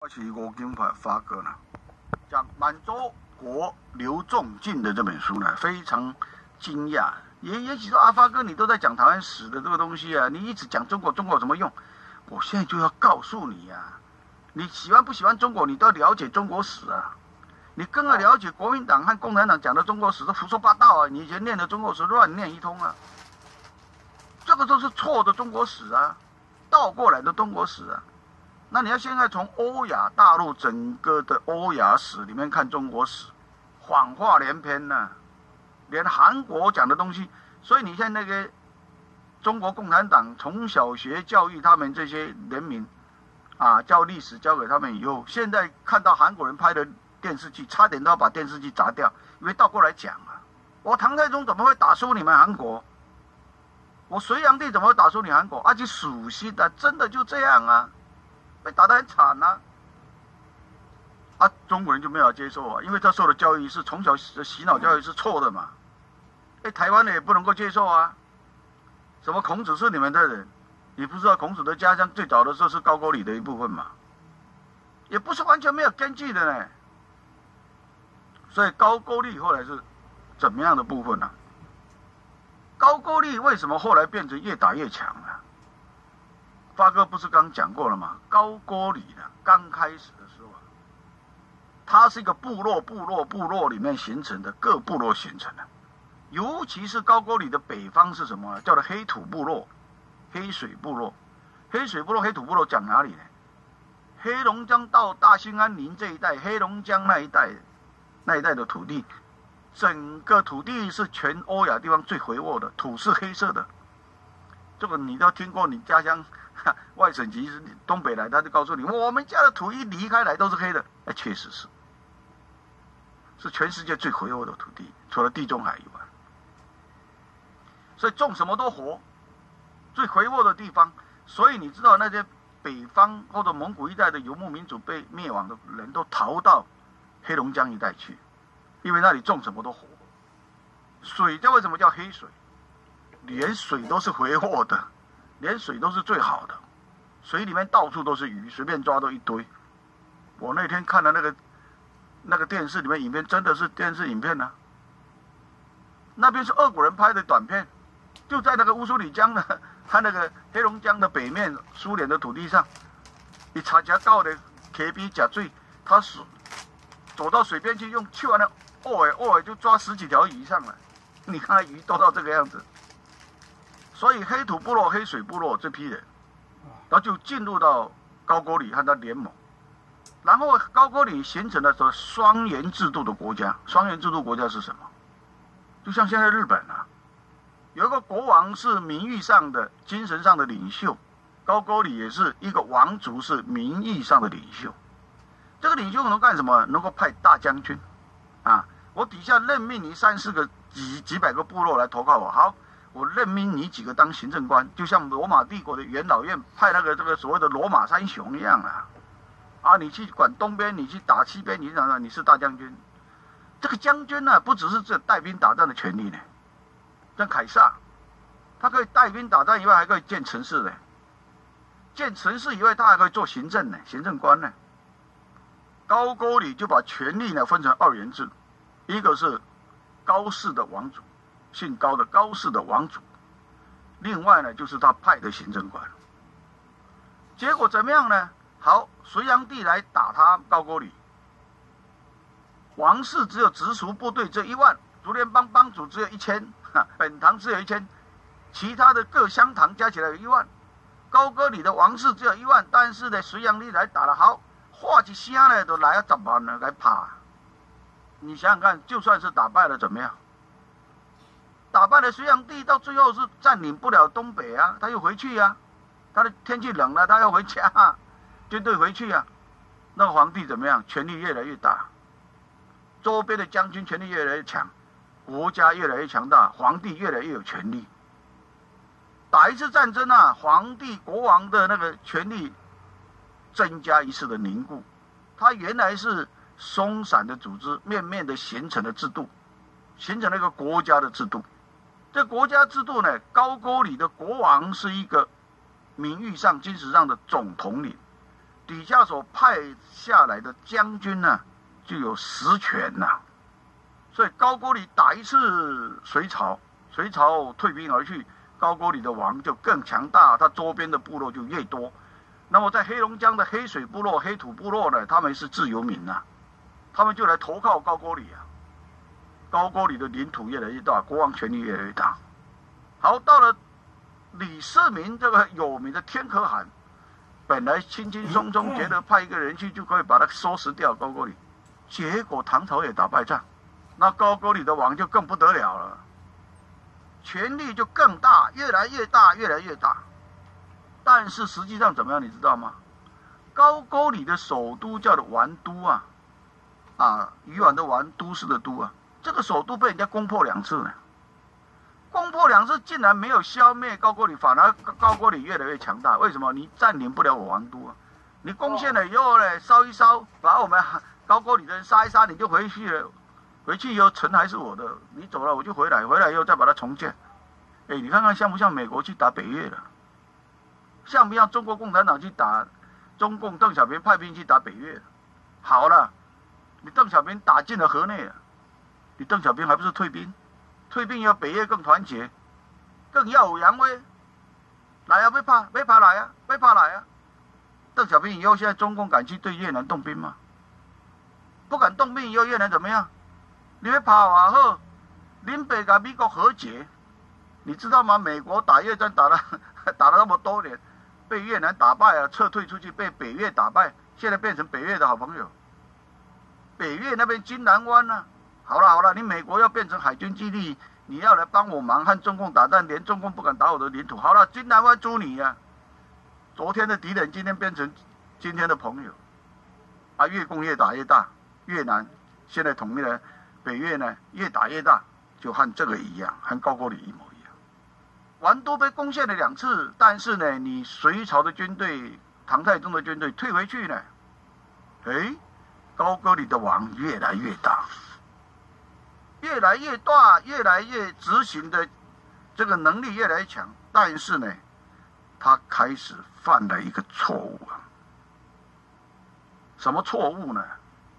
我是吴金发哥呢，讲满洲国刘仲敬的这本书呢，非常惊讶。也许说阿发哥，你都在讲台湾史的这个东西啊，你一直讲中国有什么用？我现在就要告诉你啊，你喜欢不喜欢中国，你都要了解中国史啊。你更要了解国民党和共产党讲的中国史都胡说八道啊！你以前念的中国史乱念一通啊，这个都是错的中国史啊，倒过来的中国史啊。那你要现在从欧亚大陆整个的欧亚史里面看中国史，谎话连篇呢、连韩国讲的东西，所以你现在那个中国共产党从小学教育他们这些人民啊，教历史教给他们以后，现在看到韩国人拍的电视剧，差点都要把电视剧砸掉，因为倒过来讲啊，我唐太宗怎么会打输你们韩国？我隋炀帝怎么会打输你韩国？而且属实的，真的就这样啊。被打得很惨呐、中国人就没有接受啊，因为他受的教育是从小的洗脑教育是错的嘛。台湾的也不能够接受啊。什么孔子是你们的人，你不知道孔子的家乡最早的时候是高句丽的一部分嘛？也不是完全没有根据的呢。所以高句丽后来是怎么样的部分呢、高句丽为什么后来变成越打越强啊？发哥不是刚讲过了吗？高句丽呢，刚开始的时候啊，它是一个部落里面形成的，各部落形成的。尤其是高句丽的北方是什么呢？叫做黑土部落、黑水部落。黑水部落、黑土部落讲哪里呢？黑龙江到大兴安岭这一带，黑龙江那一带的土地，整个土地是全欧亚地方最肥沃的，土是黑色的。这个你都听过，你家乡外省籍是东北来，他就告诉你，我们家的土一离开来都是黑的。确实是全世界最肥沃的土地，除了地中海以外。所以种什么都活，最肥沃的地方。所以你知道那些北方或者蒙古一带的游牧民族被灭亡的人都逃到黑龙江一带去，因为那里种什么都活。水叫为什么叫黑水？连水都是肥沃的，连水都是最好的，水里面到处都是鱼，随便抓都一堆。我那天看的那个电视里面影片，真的是电视影片呢、那边是俄国人拍的短片，就在那个乌苏里江的和那个黑龙江的北面，苏联的土地上，一查加高的 KB 甲坠，他是走到水边去，用去完了偶尔就抓10几条鱼上来，你看鱼多到这个样子。所以黑土部落、黑水部落这批人，他就进入到高句丽和他联盟，然后高句丽形成了双元制度的国家。双元制度国家是什么？就像现在日本啊，有一个国王是名誉上的、精神上的领袖，高句丽也是一个王族，是名义上的领袖。这个领袖能干什么？能够派大将军啊，我底下任命你3、4个几百个部落来投靠我，好。我任命你几个当行政官，就像罗马帝国的元老院派这个所谓的罗马三雄一样啊！你去管东边，你去打西边，你是大将军。这个将军呢、不只是这带兵打仗的权利呢，像凯撒，他可以带兵打仗以外，还可以建城市呢。建城市以外，他还可以做行政呢，行政官呢。高句丽就把权力呢分成2元制，一个是高氏的王族。姓高的高氏的王族，另外呢就是他派的行政官。结果怎么样呢？好，隋炀帝来打他高句丽，王室只有直属部队只有1万，竹联帮帮主只有1000，本堂只有1000，其他的各乡堂加起来有1万。高句丽的王室只有1万，但是呢隋炀帝来打了，好，画一声呢都来了10万人来打。你想想看，就算是打败了怎么样？打败了隋炀帝，到最后是占领不了东北啊，他又回去啊。他的天气冷了，他要回家啊，军队回去啊。那个皇帝怎么样？权力越来越大，周边的将军权力越来越强，国家越来越强大，皇帝越来越有权力。打一次战争啊，皇帝国王的那个权力增加一次的凝固。他原来是松散的组织，面面的形成了制度，形成了一个国家的制度。这国家制度呢，高句丽的国王是一个名誉上、精神上的总统领， 底下所派下来的将军呢，就有实权呐。所以高句丽打一次隋朝，隋朝退兵而去，高句丽的王就更强大，他周边的部落就越多。那么在黑龙江的黑水部落、黑土部落呢，他们是自由民呐，他们就来投靠高句丽啊。高句丽的领土越来越大，国王权力越来越大。好，到了李世民这个有名的天可汗，本来轻轻松松觉得派一个人去就可以把他收拾掉高句丽，结果唐朝也打败仗，那高句丽的王就更不得了了，权力就更大，越来越大，越来越大。但是实际上怎么样，你知道吗？高句丽的首都叫做丸都啊，鱼丸的丸，都市的都啊，这个首都被人家攻破2次呢。攻破2次竟然没有消灭高句丽，反而高句丽越来越强大。为什么？你占领不了我王都啊！你攻陷了以后呢，烧一烧，把我们高句丽的人杀一杀，你就回去了。回去以后城还是我的，你走了我就回来，回来以后再把它重建。哎，你看看像不像美国去打北越了？像不像中国共产党去打中共邓小平派兵去打北越？好了，你邓小平打进了河内了，你邓小平还不是退兵？退兵以后，北越更团结，更耀武扬威。来啊，别怕来啊，别怕来啊！邓小平以后，现在中共敢去对越南动兵吗？不敢动兵以后，越南怎么样？你别怕啊！好，林北跟美国和解，你知道吗？美国打越战打了那么多年，被越南打败啊，撤退出去，被北越打败，现在变成北越的好朋友。北越那边金兰湾呢？好了，你美国要变成海军基地，你要来帮我忙，和中共打仗，连中共不敢打我的领土。好了，金兰湾租你呀！昨天的敌人，今天变成今天的朋友。啊，越攻越打越大，越南现在统一了北越呢，越打越大，就和这个一样，和高句丽一模一样。丸都被攻陷了2次，但是呢，你隋朝的军队、唐太宗的军队退回去呢，高句丽的王越来越大。越来越大，越来越执行的这个能力越来越强，但是呢，他开始犯了一个错误啊。什么错误呢？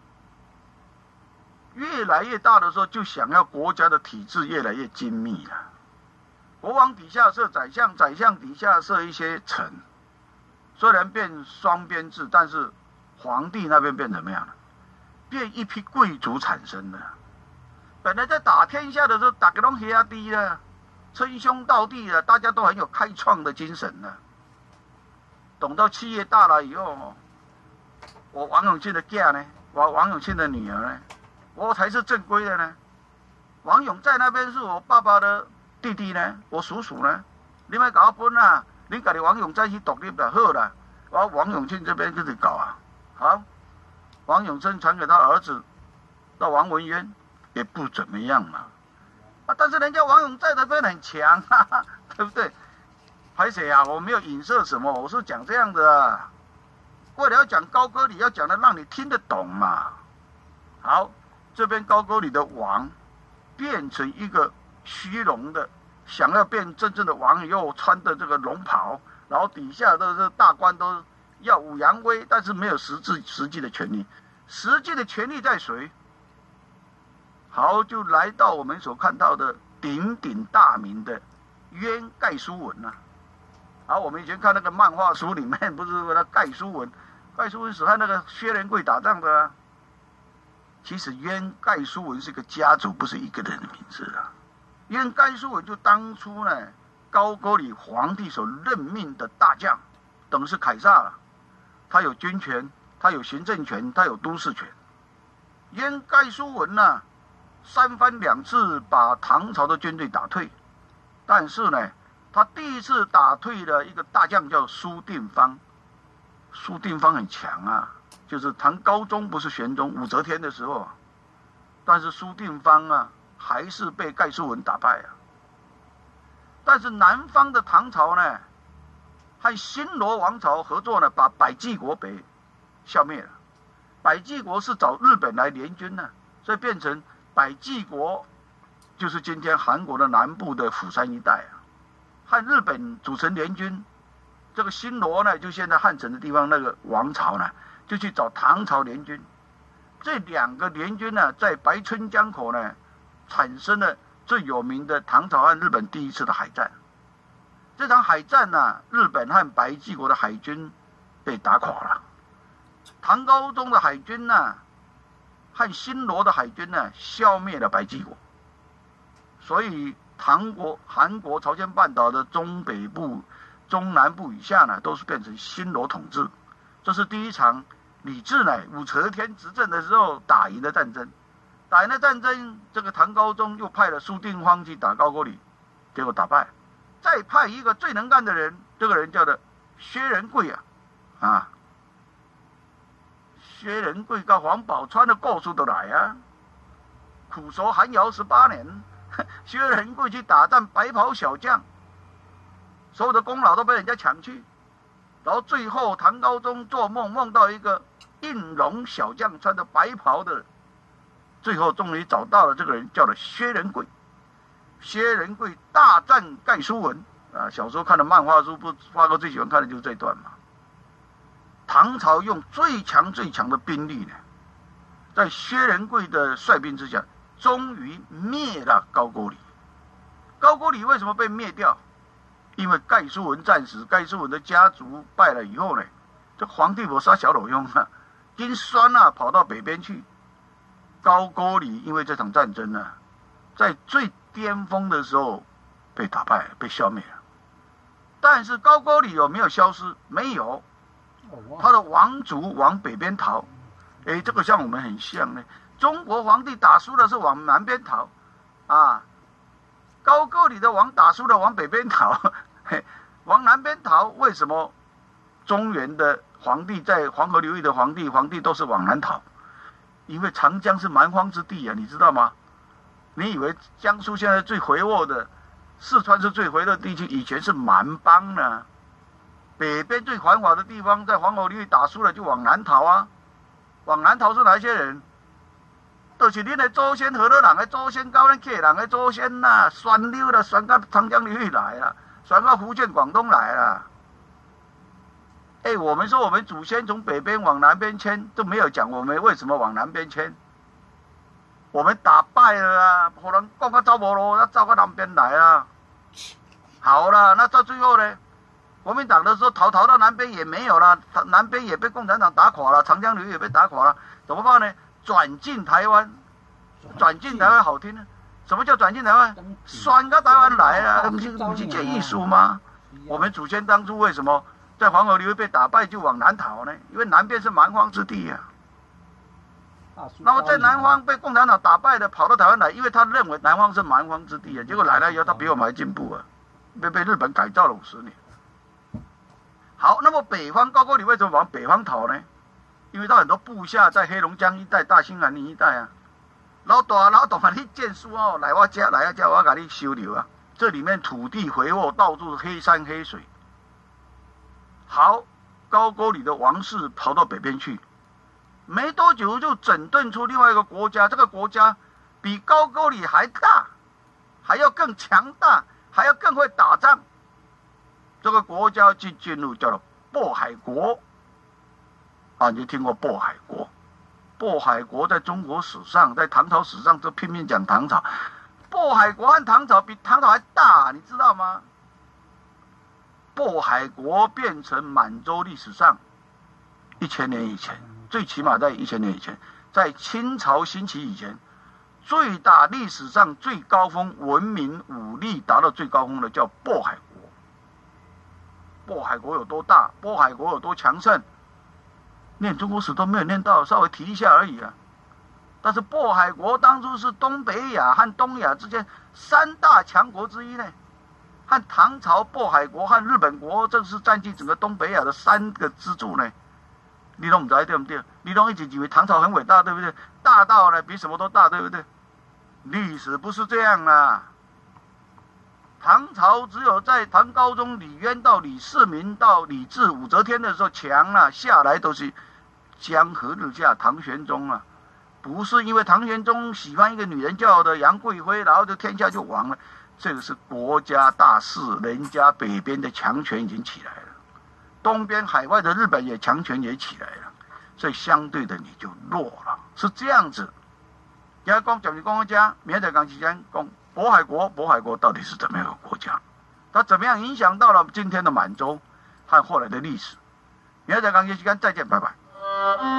越来越大的时候，就想要国家的体制越来越精密了。国王底下设宰相，宰相底下设一些臣，虽然变双编制，但是皇帝那边变怎么样了？变一批贵族产生了。本来在打天下的时候，大家都兄弟了，称兄道弟了，大家都很有开创的精神了。等到企业大了以后，我王永庆的囝呢，我王永庆的女儿呢，我才是正规的呢。王永在那边是我爸爸的弟弟呢，我叔叔呢。你们搞分啊，你家的王永在去独立了，好了，我王永庆这边就得搞啊。好，王永生传给他儿子，到王文渊。也不怎么样嘛，但是人家王永在那边很强，哈哈，对不对？拍谁啊？我没有影射什么，我是讲这样的啊。为了要讲高句丽，要讲的让你听得懂嘛。好，这边高句丽的王变成一个虚荣的，想要变真正的王以后，穿的这个龙袍，然后底下都是大官都耀武扬威，但是没有实际的权利。实际的权利在谁？好，就来到我们所看到的鼎鼎大名的渊盖书文啊。好，我们以前看那个漫画书里面，不是那盖书文，盖书文是和那个薛仁贵打仗的啊。其实渊盖书文是个家族，不是一个人的名字啊。渊盖书文就当初呢，高句丽皇帝所任命的大将，等于是凯撒了。他有军权，他有行政权，他有都市权。渊盖书文呢，3番2次把唐朝的军队打退，但是呢，他第一次打退了一个大将叫苏定方。苏定方很强啊，就是唐高宗不是玄宗武则天的时候，但是苏定方啊还是被盖书文打败啊。但是南方的唐朝呢，和新罗王朝合作呢，把百济国北消灭了。百济国是找日本来联军呢，所以变成百济国就是今天韩国的南部的釜山一带啊，和日本组成联军， 这个新罗呢，就现在汉城的地方那个王朝呢，就去找唐朝联军。这两个联军呢，在白春江口呢，产生了最有名的唐朝和日本第一次的海战。这场海战呢，日本和白济国的海军被打垮了，唐高宗的海军呢，和新罗的海军呢，消灭了白济国。所以韩国、朝鲜半岛的中北部、中南部以下呢，都是变成新罗统治。这是第一场李治呢武则天执政的时候打赢的战争。打赢的战争，这个唐高宗又派了苏定方去打高句丽，结果打败。再派一个最能干的人，这个人叫做薛仁贵薛仁贵跟黄宝川的故事都来啊，苦守寒窑18年。薛仁贵去打战白袍小将，所有的功劳都被人家抢去，然后最后唐高宗做梦梦到一个应龙小将穿着白袍的，最后终于找到了这个人，叫做薛仁贵。薛仁贵大战盖书文小时候看的漫画书，发哥最喜欢看的就是这段嘛。唐朝用最强的兵力呢，在薛仁贵的率兵之下，终于灭了高句丽。高句丽为什么被灭掉？因为盖书文战死，盖书文的家族败了以后呢，这皇帝没杀小老翁因酸跑到北边去。高句丽因为这场战争呢，在最巅峰的时候被打败了，被消灭了。但是高句丽有没有消失？没有，他的王族往北边逃。这个像我们很像呢。中国皇帝打输了是往南边逃高句丽的王打输了往北边逃往南边逃。为什么中原的皇帝在黄河流域的皇帝都是往南逃？因为长江是蛮荒之地你知道吗？你以为江苏现在最肥沃的，四川是最肥的地区，以前是蛮邦呢。北边最繁华的地方，在黄河流域打输了就往南逃往南逃是哪些人？就是恁的祖先，河洛人的祖先，跟恁客人的祖先旋流了，旋到长江流域来了，旋到福建、广东来了。我们说我们祖先从北边往南边迁，都没有讲我们为什么往南边迁。我们打败了可能讲到走无路，那走到南边来了。好了，那到最后呢？国民党的时候逃到南边也没有了，南边也被共产党打垮了，长江流域也被打垮了，怎么办呢？转进台湾，转进台湾好听呢？什么叫转进台湾？选到台湾来不是这艺术吗？我们祖先当初为什么在黄河流域被打败就往南逃呢？因为南边是蛮荒之地那么在南方被共产党打败的跑到台湾来，因为他认为南方是蛮荒之地结果来了以后他比我们还进步被日本改造了50年。好，那么北方高句丽为什么往北方逃呢？因为他很多部下在黑龙江一带、大兴安岭一带老大你建书来我家，我给你收留这里面土地肥沃，到处是黑山黑水。好，高句丽的王室跑到北边去，没多久就整顿出另外一个国家，这个国家比高句丽还大，还要更强大，还要更会打仗。这个国家就进入叫做渤海国你就听过渤海国。渤海国在中国史上，在唐朝史上都拼命讲唐朝。渤海国和唐朝比唐朝还大你知道吗？渤海国变成满洲历史上1000年以前，最起码在1000年以前，在清朝兴起以前，最大历史上最高峰，文明武力达到最高峰的叫渤海国。渤海国有多大？渤海国有多强盛？念中国史都没有念到，稍微提一下而已但是渤海国当初是东北亚和东亚之间3大强国之一呢，和唐朝、渤海国和日本国正是占据整个东北亚的3个支柱呢。你都不知道对不对？你都一直以为唐朝很伟大，对不对？大到比什么都大，对不对？历史不是这样唐朝只有在唐高宗李渊到李世民到李治、武则天的时候强下来都是江河日下，唐玄宗不是因为唐玄宗喜欢一个女人叫的杨贵妃，然后就天下就亡了。这个是国家大事，人家北边的强权已经起来了。 东边海外的日本也强权也起来了，所以相对的你就弱了，是这样子。今天讲就是讲家，明天讲时间讲渤海国到底是怎么样一个国家？它怎么样影响到了今天的满洲和后来的历史？明天讲时间再见，拜拜。